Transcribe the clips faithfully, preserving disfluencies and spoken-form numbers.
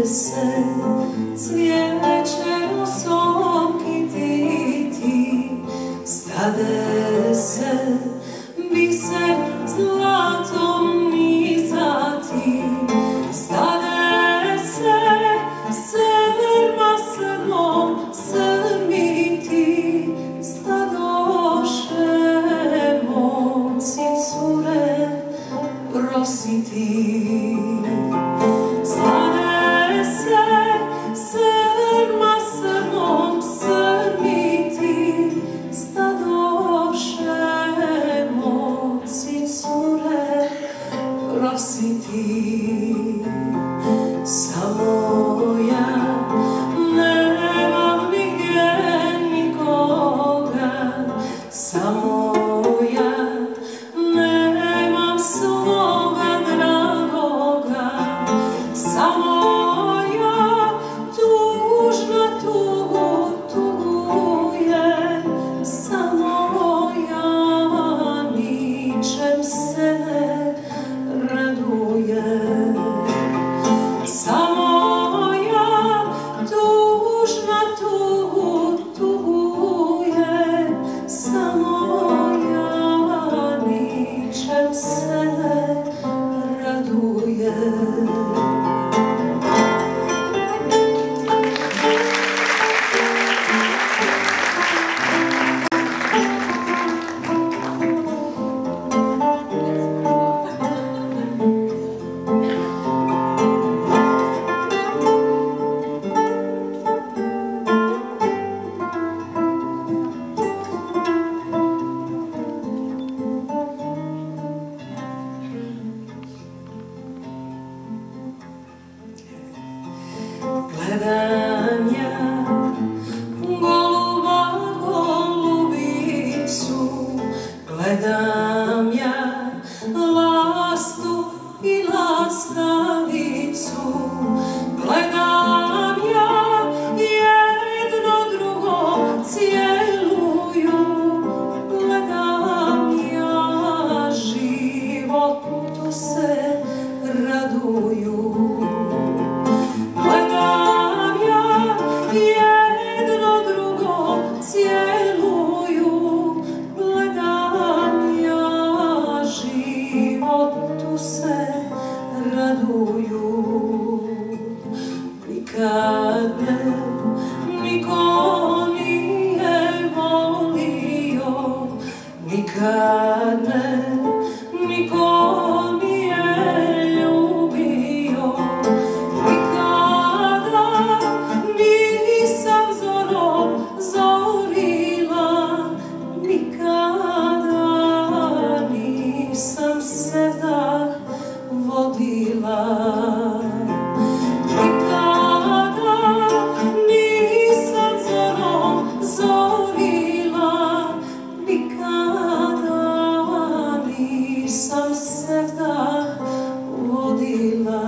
se cvijeće osokititi, stade se biser zlatom nizati, stade se srma srmom srmiti, stadoše momci cure prositi. Stade se srma srmom srmiti, stadoše momci cure prositi. Samo ja nemam nigdje nikoga, samo ja nemam svoga dragoga, samo ja tužna tugu tugujem, samo ja ničem se ne radujem. Samo ja tužna tugu tugujem, samo ja ničem se ne radujem. Gledam ja goluba golubicu, gledam ja lastu i lastavicu, gledam ja jedno drugo cijeluju, gledam ja životu se raduju. Jedno drugo cijeluju, gledam ja životu se raduju. Nikad me niko nije volio, nikad me niko nije ljubio, nisam se da vodila, nikada nisam zorom zorila, nikada nisam se da vodila.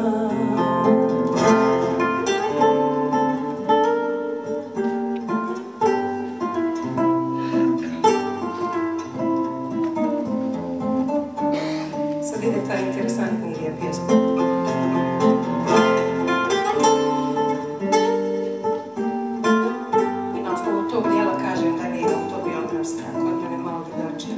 Sad ide ta interesantnija pjesma. I na osnovu tog dijela kažem da nije autobiografska, kod mene malo drugačija.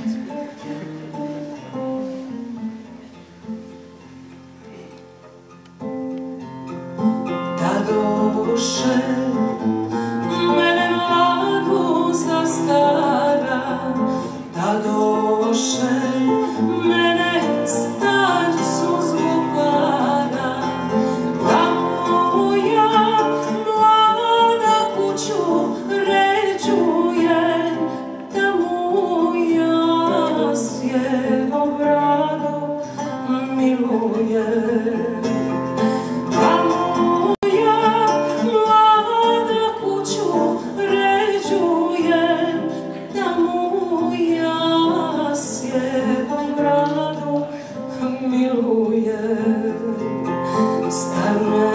Da duše mene mladu zastara, da duše mene starcu zlupara, da mu ja mlada kuću ređujem, da mu ja sjevom bradu milujem, da mu ja mlada kuću ređujem, da mu ja sjevom bradu milujem. Star me